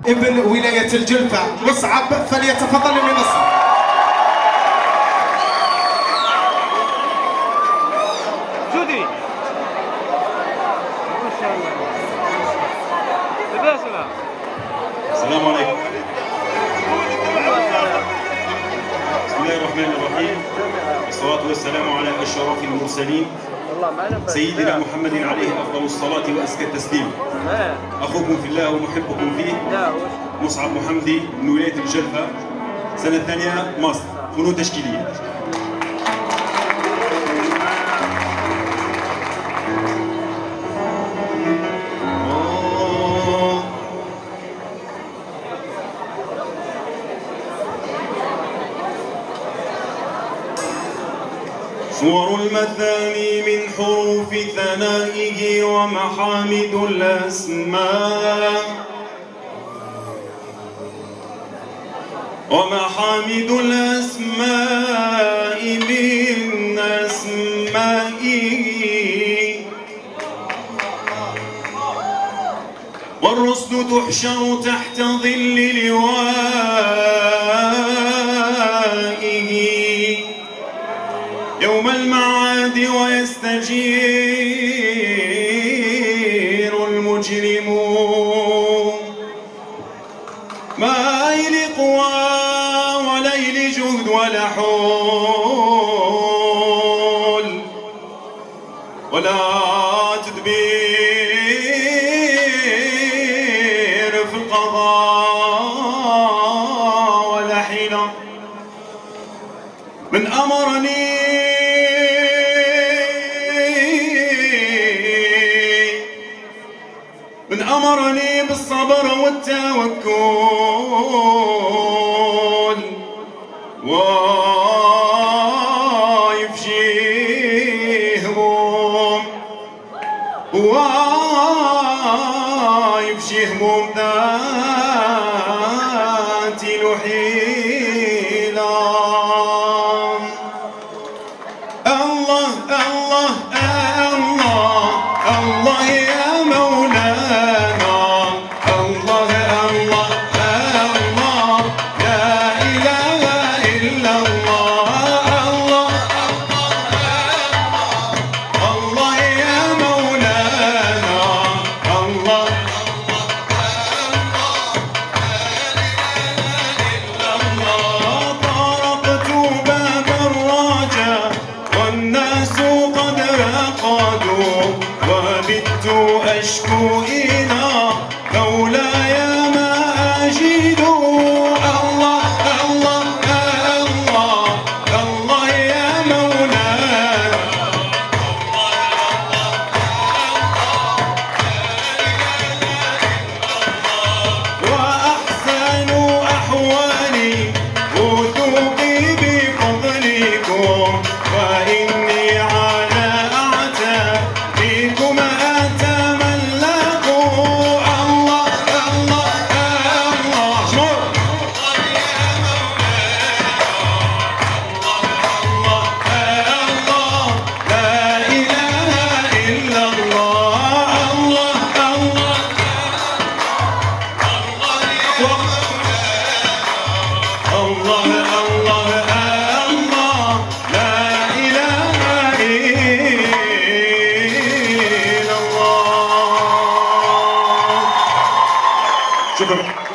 ابن ولاية الجلفة مصعب فليتفضل المنصة. جودي ما شاء الله. السلام عليكم. بسم الله الرحمن الرحيم، والصلاة والسلام على أشرف المرسلين سيدنا محمد عليه أفضل الصلاة وأزكى التسليم. أخوكم في الله ومحبكم فيه مصعب محمدي من ولاية الجلفة، سنة ثانية مصر، فنون تشكيلية. صور المثاني من حروف ثنائه ومحامد الأسماء، ومحامد الأسماء من أسمائه، والرسل تحشر تحت ظل لوائه يوم المعاد، ويستجير المجرمون ما إلى قوى وليل جهد ولا حول ولا تدبير في القضاء ولا حيلة. من أمرني بالصبر والتوكل ويفشي هموم ذات الحيلة. الله الله الله الله يا مولانا، الله الله الله لا إله إلا الله، الله الله يا مولانا، الله طرقت باب الرجاء والناس قد رقدوا، وبت أشكو إلى مولاي ما أجد. الله الله الله الله يا مولانا، وأحسن أحوالي وثوقي بفضلكم، وإني على أعتابكم أتملق. الله الله الله شمر الله الله لا إله إلا الله، الله الله الله الله الله لا إله إلا الله. شكرا.